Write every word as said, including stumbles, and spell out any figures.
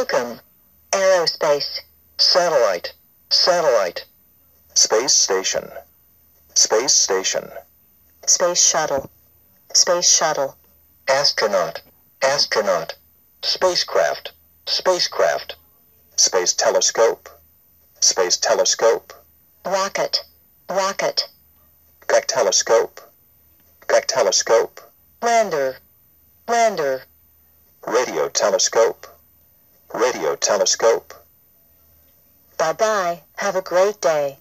Locum. Aerospace. Satellite. Satellite. Space station. Space station. Space shuttle. Space shuttle. Astronaut. Astronaut. Spacecraft. Spacecraft. Space telescope. Space telescope. Rocket. Rocket. Telescope. Telescope. Lander. Lander. Radio telescope. Radio telescope. Bye-bye. Have a great day.